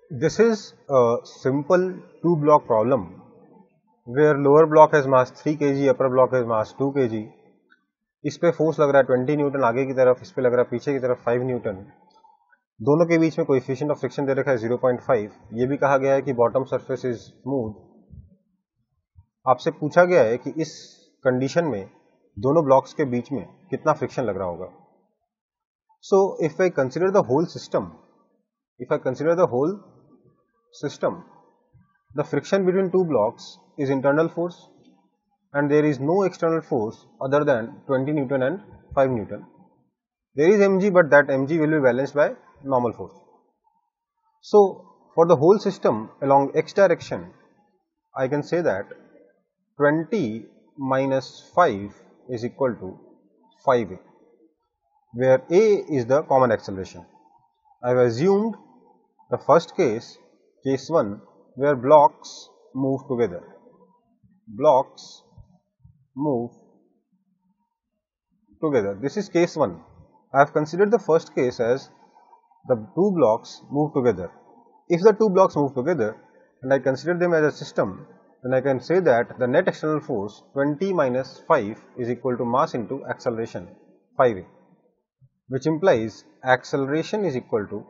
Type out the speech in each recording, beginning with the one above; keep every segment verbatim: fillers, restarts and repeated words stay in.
This is a simple two block problem where lower block has mass three kg, upper block has mass two kg. इस पे force लग रहा है twenty Newton आगे की तरफ, इस पे लग रहा है पीछे की तरफ फाइव न्यूटन. दोनों के बीच में कोएफिशिएंट ऑफ फ्रिक्शन दे रखा है ज़ीरो पॉइंट फाइव. ये भी कहा गया है कि बॉटम सरफेस इज स्मूथ. आपसे पूछा गया है कि इस कंडीशन में दोनों ब्लॉक्स के बीच में कितना फ्रिक्शन लग रहा होगा. So if I consider the whole system if I consider the whole system, the friction between two blocks is internal force and there is no external force other than twenty newton and five newton. There is mg, but that mg will be balanced by normal force. So for the whole system along x direction, I can say that twenty minus five is equal to five a, where a is the common acceleration. I have assumed the first case, case one, where blocks move together. Blocks move together. This is case one. I have considered the first case as the two blocks move together. If the two blocks move together and I consider them as a system, then I can say that the net external force twenty minus five is equal to mass into acceleration five a, which implies acceleration is equal to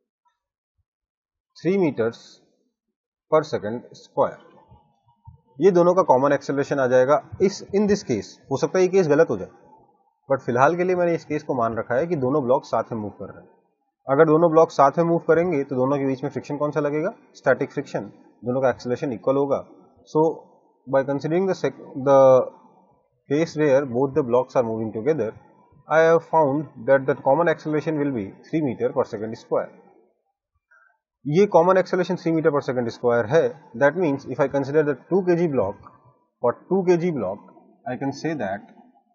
three meters per second square. ये दोनों का common acceleration आ जाएगा इस in this case. हो सकता है ये case गलत हो जाए, बट फिलहाल के लिए मैंने इस केस को मान रखा है कि दोनों ब्लॉक साथ में मूव कर रहे हैं. अगर दोनों ब्लॉक साथ में मूव करेंगे तो दोनों के बीच में फ्रिक्शन कौन सा लगेगा? Static friction. दोनों का एक्सेलरेशन इक्वल होगा. So by considering the case where both the blocks are moving together, I have found that the common acceleration will be three meter per second square. ये common acceleration three meter per second square है. That means if I consider the two K G block, for two K G block I can say that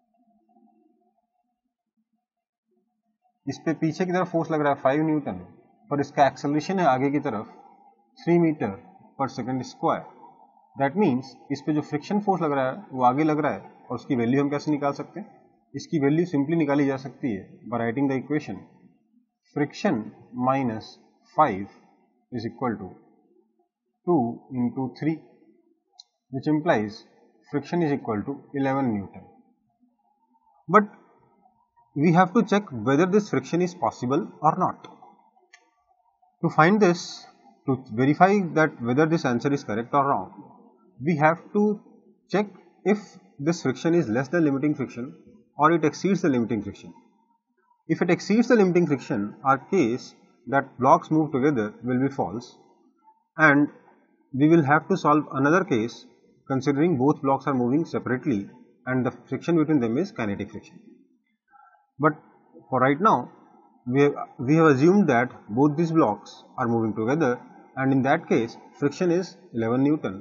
इस पे पीछे की तरफ force लग रहा है फाइव न्यूटन, पर इसका एक्सेलरेशन है आगे की तरफ three meter per second square. That means इस पे जो फ्रिक्शन फोर्स लग रहा है वो आगे लग रहा है, और उसकी वैल्यू हम कैसे निकाल सकते हैं? इसकी वैल्यू सिंपली निकाली जा सकती है by writing the equation friction minus five is equal to two into three, which implies friction is equal to eleven newton. But we have to check whether this friction is possible or not. To find this, to verify that whether this answer is correct or wrong, we have to check if this friction is less than limiting friction or it exceeds the limiting friction. If it exceeds the limiting friction, our case that blocks move together will be false, and we will have to solve another case considering both blocks are moving separately and the friction between them is kinetic friction. But for right now, we have, we have assumed that both these blocks are moving together, and in that case friction is eleven newton.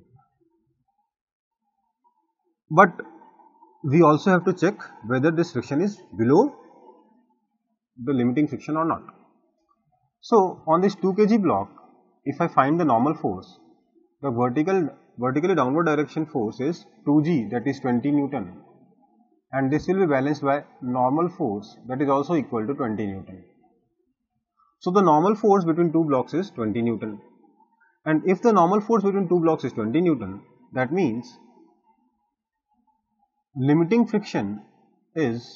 But we also have to check whether this friction is below the limiting friction or not. So on this two ke ji block, if I find the normal force, the vertical vertically downward direction force is two g, that is twenty newton, and this will be balanced by normal force that is also equal to twenty newton. So the normal force between two blocks is twenty newton, and if the normal force between two blocks is twenty newton, that means limiting friction is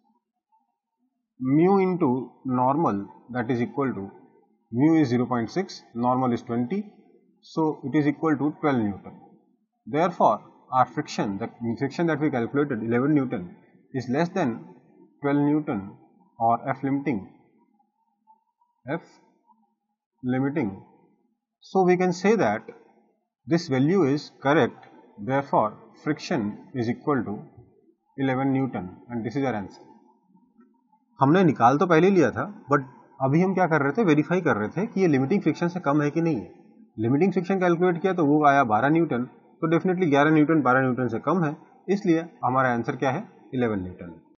mu into normal, that is equal to mu is zero point six, normal is twenty, so it is equal to twelve newton. Therefore our friction, the friction that we calculated eleven newton, is less than twelve newton, or F limiting F limiting. So we can say that this value is correct. Therefore friction is equal to eleven newton, and this is our answer. हमने निकाल तो पहले लिया था, but अभी हम क्या कर रहे थे? वेरीफाई कर रहे थे कि ये लिमिटिंग फ्रिक्शन से कम है कि नहीं है. लिमिटिंग फ्रिक्शन कैलकुलेट किया तो वो आया बारह न्यूटन, तो डेफिनेटली ग्यारह न्यूटन बारह न्यूटन से कम है, इसलिए हमारा आंसर क्या है? Eleven Newton.